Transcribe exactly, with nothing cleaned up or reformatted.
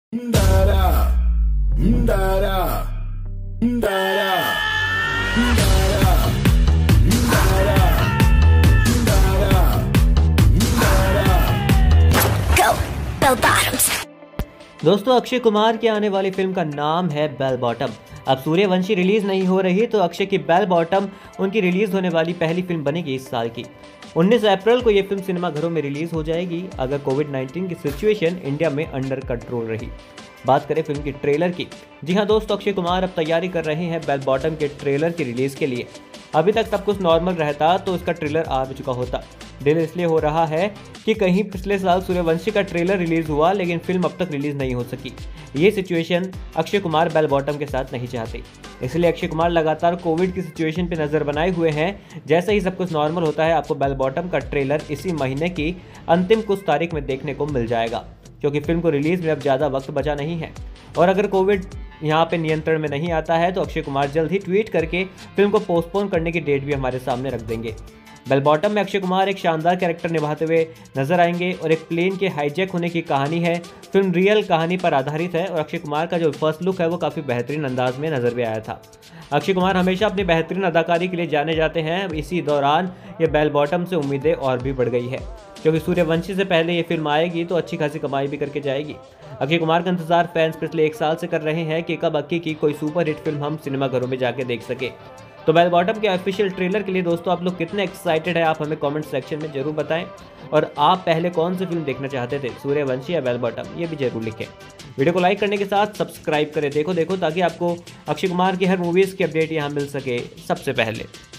Ndara, ndara, ndara, ndara, ndara, ndara, ndara। Go, bell bottoms। दोस्तों, अक्षय कुमार की आने वाली फिल्म का नाम है बेल बॉटम। अब सूर्यवंशी रिलीज नहीं हो रही तो अक्षय की बेल बॉटम उनकी रिलीज होने वाली पहली फिल्म बनेगी इस साल की। उन्नीस अप्रैल को ये फिल्म सिनेमाघरों में रिलीज हो जाएगी अगर कोविड नाइन्टीन की सिचुएशन इंडिया में अंडर कंट्रोल रही। बात करें फिल्म की ट्रेलर की, जी हाँ दोस्तों, अक्षय कुमार अब तैयारी कर रहे हैं बेल बॉटम के ट्रेलर की रिलीज के लिए। अभी तक सब कुछ नॉर्मल रहता तो इसका ट्रेलर आ भी चुका होता। डिले इसलिए हो रहा है कि कहीं पिछले साल सूर्यवंशी का ट्रेलर रिलीज हुआ लेकिन फिल्म अब तक रिलीज नहीं हो सकी। ये situation Akshay Kumar bell bottom के साथ नहीं चाहते, इसलिए अक्षय कुमार लगातार कोविड की सिचुएशन पे नजर बनाए हुए हैं। जैसे ही सब कुछ नॉर्मल होता है आपको बेल बॉटम का ट्रेलर इसी महीने की अंतिम कुछ तारीख में देखने को मिल जाएगा, क्योंकि फिल्म को रिलीज में अब ज़्यादा वक्त बचा नहीं है। और अगर कोविड यहाँ पे नियंत्रण में नहीं आता है तो अक्षय कुमार जल्द ही ट्वीट करके फिल्म को पोस्टपोन करने की डेट भी हमारे सामने रख देंगे। बेल बॉटम में अक्षय कुमार एक शानदार कैरेक्टर निभाते हुए नजर आएंगे और एक प्लेन के हाईजैक होने की कहानी है। फिल्म रियल कहानी पर आधारित है और अक्षय कुमार का जो फर्स्ट लुक है वो काफ़ी बेहतरीन अंदाज में नजर भी आया था। अक्षय कुमार हमेशा अपनी बेहतरीन अदाकारी के लिए जाने जाते हैं। इसी दौरान ये बेल बॉटम से उम्मीदें और भी बढ़ गई है, क्योंकि सूर्यवंशी से पहले ये फिल्म आएगी तो अच्छी खासी कमाई भी करके जाएगी। अक्षय कुमार का इंतजार फैंस पिछले एक साल से कर रहे हैं कि कब अक्की की कोई सुपर हिट फिल्म हम सिनेमाघरों में जाके देख सके। तो बेल बॉटम के ऑफिशियल ट्रेलर के लिए दोस्तों आप लोग कितने एक्साइटेड है, आप हमें कमेंट सेक्शन में जरूर बताएं। और आप पहले कौन सी फिल्म देखना चाहते थे, सूर्यवंशी या बेल बॉटम, ये भी जरूर लिखें। वीडियो को लाइक करने के साथ सब्सक्राइब करें देखो देखो ताकि आपको अक्षय कुमार की हर मूवीज़ की अपडेट यहाँ मिल सके सबसे पहले।